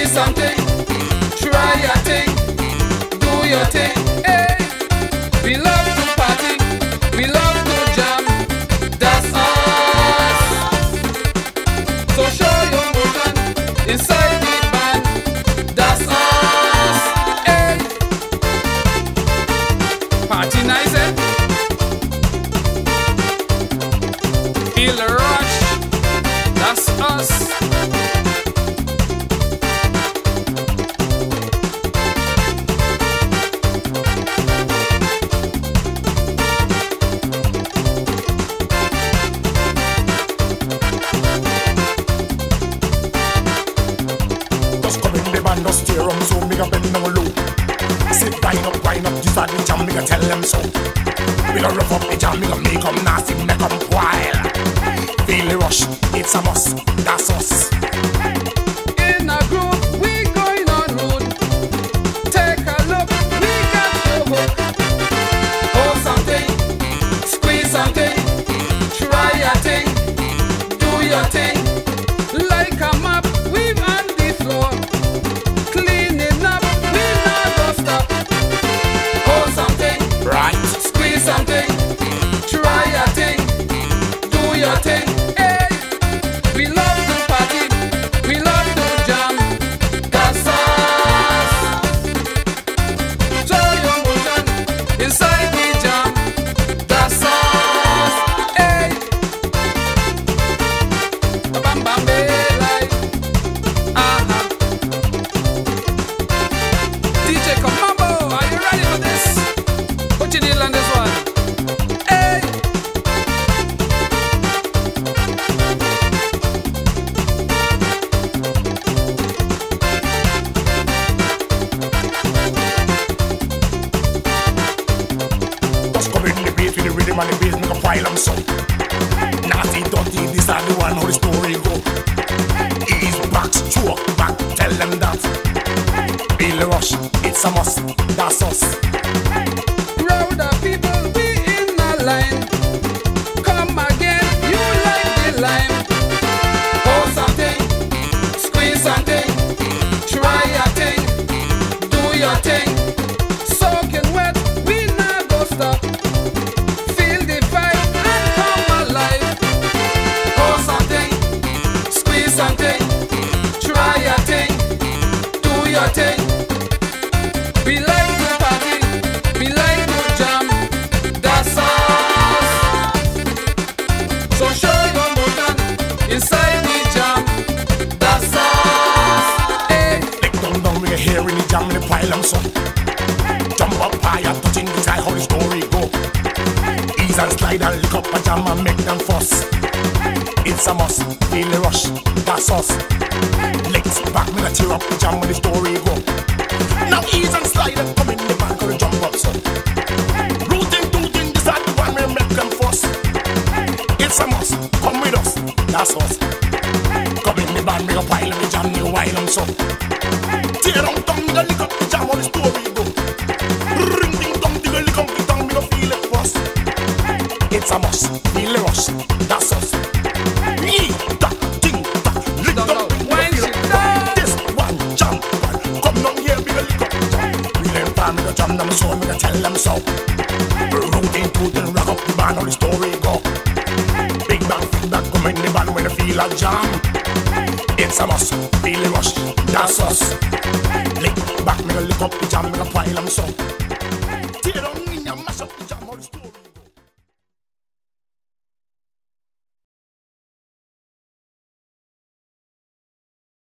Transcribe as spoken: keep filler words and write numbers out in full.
squeeze something, try your thing, do your thing. Hey, we love to party, we love to jam. That's us. So show your motion inside the band. That's us. Hey, party nice, eh? Feel the rush. That's us. Just come in the band, just steer 'em so me got bend down low. Sit wind up, wind up, this are the jam, me got tell them so. We got rough up the jam, me got make 'em nasty, make 'em wild. Feel the rush, it's a must, that's us. In a group, we going on road. Take a look, we got the hook. Hold something, squeeze something, try your thing, do your thing. Like a map, we on the floor. Cleaning up, we not gonna stop. Hold something, Right, squeeze something, try your thing, do your thing. Hey, we love to party, we love to jam. That's us. Show your motion inside the jam. That's us. Hey, bam bam like, uh-huh. D J Comambo, are you ready for this? Put your needle on this one. Hey. just come in the beat with the rhythm and the bass, make 'em file 'em so. Nasty, dirty, this are the one how the story go. Ease back, stroke back, tell them that. Feel the rush, it's a must, that's us. Crowd of people, we in a line. Come again, you like the lime. Hold something, squeeze something, try your thing, do your thing. Soaking wet, we not go stop. Feel the vibe and come alive. Hold something, squeeze something, try your thing, do your thing. We like to party, we like to jam. That's us. So show your motion inside the jam. That's us. Hey, Lick down down, we hear in the jam, the pile 'em so. Jump up higher, touching the sky, how the story go. Ease and slide and lick up a jam and make them fuss. It's a must, feel the rush, that's us. Legs back, me a tear up the jam when the story go. Now ease and slide and come in the back, gonna jump up so. Rooting, tooting, this are the one we make them fuss. It's a must, come with us, that's us. Come in the band, make a pile of the jam, you while 'em so. Tear down, down, me go lick up the jam when the story go. Ring, ding, dong, dig a lick up the tongue, me go feel it fuss. It's a must, feel the rush, that's us. Yee, da, ding, da, lick Don't down, know. me go When feel she it. down. This one jam, one. Come down here, me go lick up the jam. We learn time, me go jam them so, me go tell them so. Rooting, tooting, rock up the band, how the story go. Big bang, feedback, come in the band when I feel a jam. It's a must, feel the rush, that's us. Lick back, me go lick up the jam, me go pile 'em so.